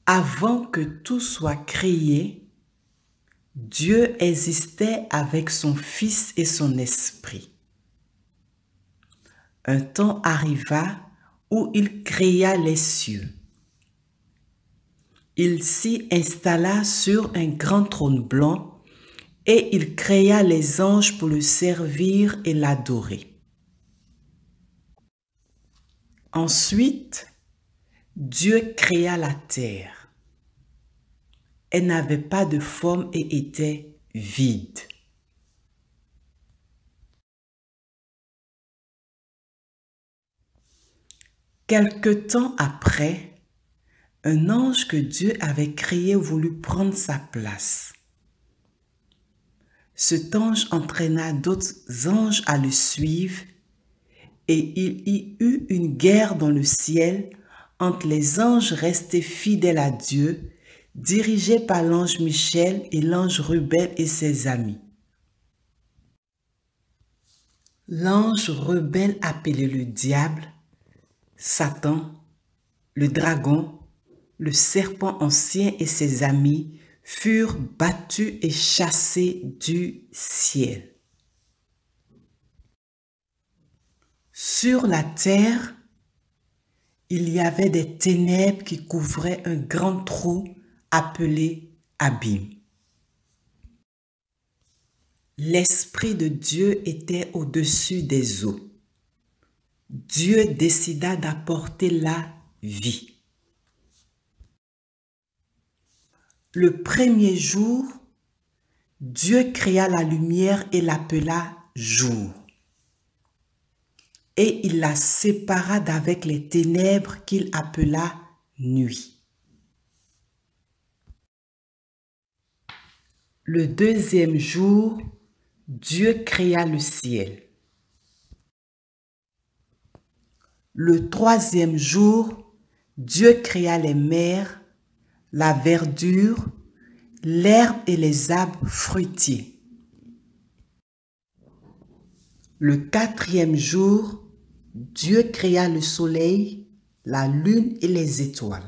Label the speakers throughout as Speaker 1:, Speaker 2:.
Speaker 1: Avant que tout soit créé, Dieu existait avec son Fils et son Esprit. Un temps arriva où il créa les cieux. Il s'y installa sur un grand trône blanc et il créa les anges pour le servir et l'adorer. Ensuite, Dieu créa la terre. Elle n'avait pas de forme et était vide. Quelque temps après, un ange que Dieu avait créé voulut prendre sa place. Cet ange entraîna d'autres anges à le suivre et il y eut une guerre dans le ciel entre les anges restés fidèles à Dieu, dirigés par l'ange Michel et l'ange rebelle et ses amis. L'ange rebelle appelé le diable, Satan, le dragon, le serpent ancien et ses amis furent battus et chassés du ciel. Sur la terre, il y avait des ténèbres qui couvraient un grand trou appelé abîme. L'Esprit de Dieu était au-dessus des eaux. Dieu décida d'apporter la vie. Le premier jour, Dieu créa la lumière et l'appela jour. Et il la sépara d'avec les ténèbres qu'il appela nuit. Le deuxième jour, Dieu créa le ciel. Le troisième jour, Dieu créa les mers, la verdure, l'herbe et les arbres fruitiers. Le quatrième jour, Dieu créa le soleil, la lune et les étoiles.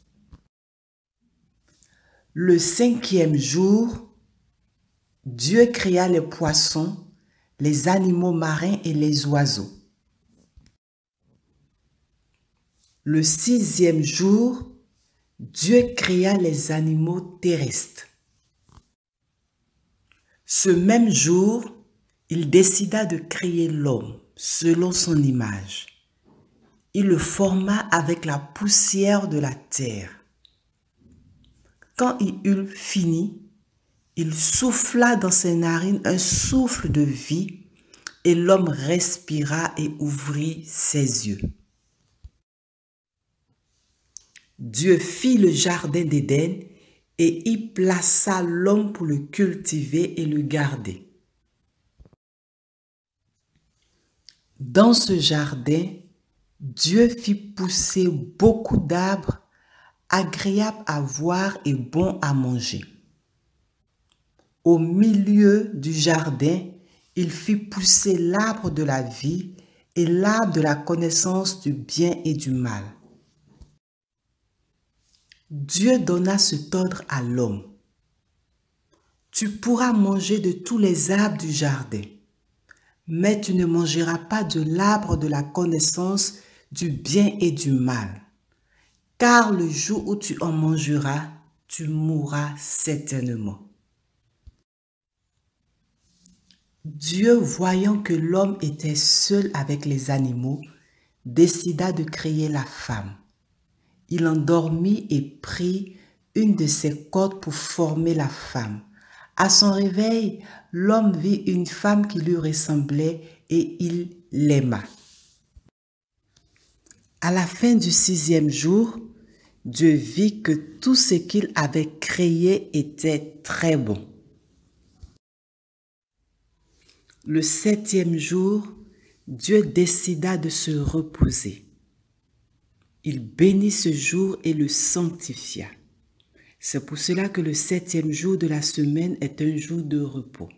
Speaker 1: Le cinquième jour, Dieu créa les poissons, les animaux marins et les oiseaux. Le sixième jour, Dieu créa les animaux terrestres. Ce même jour, il décida de créer l'homme selon son image. Il le forma avec la poussière de la terre. Quand il eut fini, il souffla dans ses narines un souffle de vie et l'homme respira et ouvrit ses yeux. Dieu fit le jardin d'Éden et y plaça l'homme pour le cultiver et le garder. Dans ce jardin, Dieu fit pousser beaucoup d'arbres agréables à voir et bons à manger. Au milieu du jardin, il fit pousser l'arbre de la vie et l'arbre de la connaissance du bien et du mal. Dieu donna cet ordre à l'homme. Tu pourras manger de tous les arbres du jardin, mais tu ne mangeras pas de l'arbre de la connaissance du bien et du mal, car le jour où tu en mangeras, tu mourras certainement. Dieu, voyant que l'homme était seul avec les animaux, décida de créer la femme. Il endormit et prit une de ses cordes pour former la femme. À son réveil, l'homme vit une femme qui lui ressemblait et il l'aima. À la fin du sixième jour, Dieu vit que tout ce qu'il avait créé était très bon. Le septième jour, Dieu décida de se reposer. Il bénit ce jour et le sanctifia. C'est pour cela que le septième jour de la semaine est un jour de repos.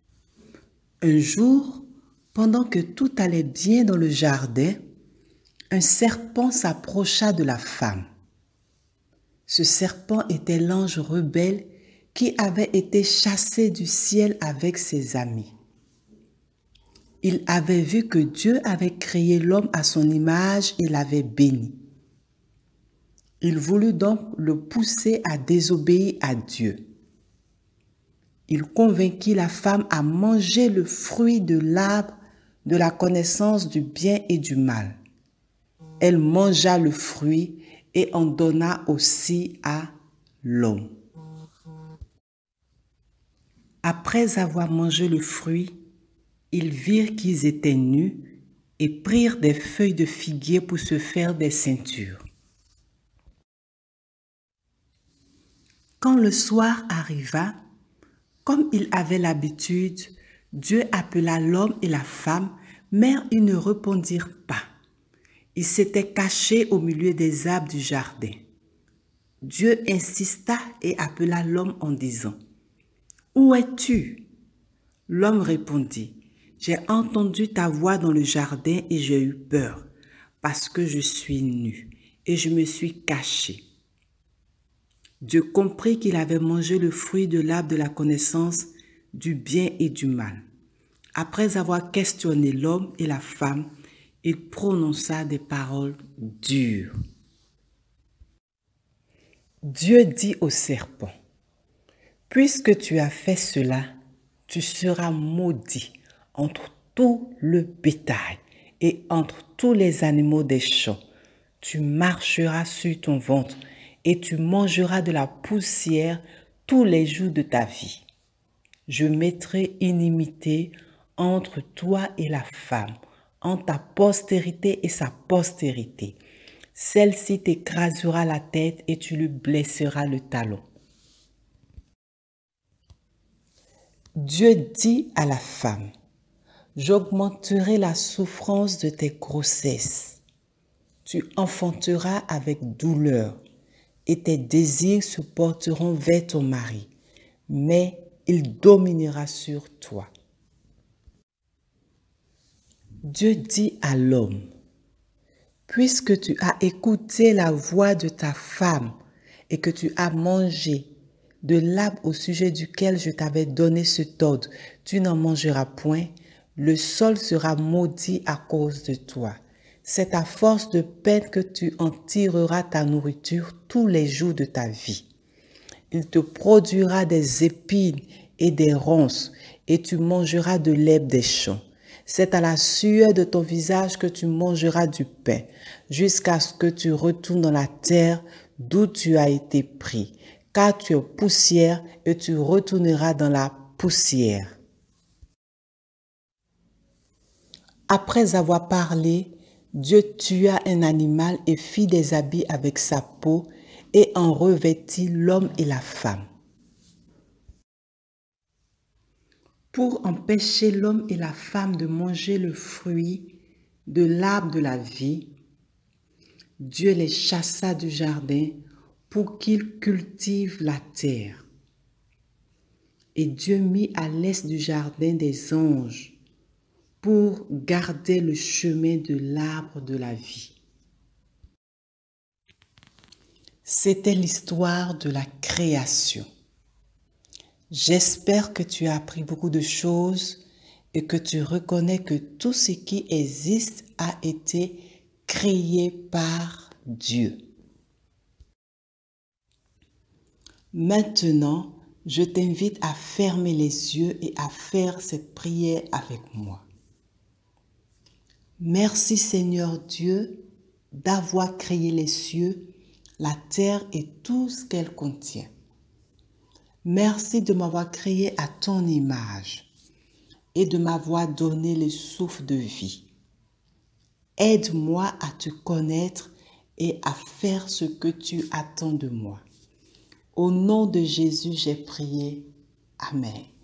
Speaker 1: Un jour, pendant que tout allait bien dans le jardin, un serpent s'approcha de la femme. Ce serpent était l'ange rebelle qui avait été chassé du ciel avec ses amis. Il avait vu que Dieu avait créé l'homme à son image et l'avait béni. Il voulut donc le pousser à désobéir à Dieu. Il convainquit la femme à manger le fruit de l'arbre de la connaissance du bien et du mal. Elle mangea le fruit et en donna aussi à l'homme. Après avoir mangé le fruit, ils virent qu'ils étaient nus et prirent des feuilles de figuier pour se faire des ceintures. Quand le soir arriva, comme il avait l'habitude, Dieu appela l'homme et la femme, mais ils ne répondirent pas. Ils s'étaient cachés au milieu des arbres du jardin. Dieu insista et appela l'homme en disant, « Où es-tu » L'homme répondit, « J'ai entendu ta voix dans le jardin et j'ai eu peur, parce que je suis nu et je me suis caché. » Dieu comprit qu'il avait mangé le fruit de l'arbre de la connaissance du bien et du mal. Après avoir questionné l'homme et la femme, il prononça des paroles dures. Dieu dit au serpent, « Puisque tu as fait cela, tu seras maudit entre tout le bétail et entre tous les animaux des champs. Tu marcheras sur ton ventre et tu mangeras de la poussière tous les jours de ta vie. Je mettrai inimitié entre toi et la femme, entre ta postérité et sa postérité. Celle-ci t'écrasera la tête et tu lui blesseras le talon. » Dieu dit à la femme, « J'augmenterai la souffrance de tes grossesses. Tu enfanteras avec douleur et tes désirs se porteront vers ton mari, mais il dominera sur toi. » Dieu dit à l'homme, « Puisque tu as écouté la voix de ta femme et que tu as mangé de l'arbre au sujet duquel je t'avais donné cet ordre, tu n'en mangeras point, le sol sera maudit à cause de toi. C'est à force de peine que tu en tireras ta nourriture tous les jours de ta vie. Il te produira des épines et des ronces, et tu mangeras de l'herbe des champs. C'est à la sueur de ton visage que tu mangeras du pain, jusqu'à ce que tu retournes dans la terre d'où tu as été pris, car tu es poussière et tu retourneras dans la poussière. » Après avoir parlé, Dieu tua un animal et fit des habits avec sa peau et en revêtit l'homme et la femme. Pour empêcher l'homme et la femme de manger le fruit de l'arbre de la vie, Dieu les chassa du jardin pour qu'ils cultivent la terre. Et Dieu mit à l'est du jardin des anges pour garder le chemin de l'arbre de la vie. C'était l'histoire de la création. J'espère que tu as appris beaucoup de choses et que tu reconnais que tout ce qui existe a été créé par Dieu. Maintenant, je t'invite à fermer les yeux et à faire cette prière avec moi. Merci Seigneur Dieu d'avoir créé les cieux, la terre et tout ce qu'elle contient. Merci de m'avoir créé à ton image et de m'avoir donné le souffle de vie. Aide-moi à te connaître et à faire ce que tu attends de moi. Au nom de Jésus, j'ai prié. Amen.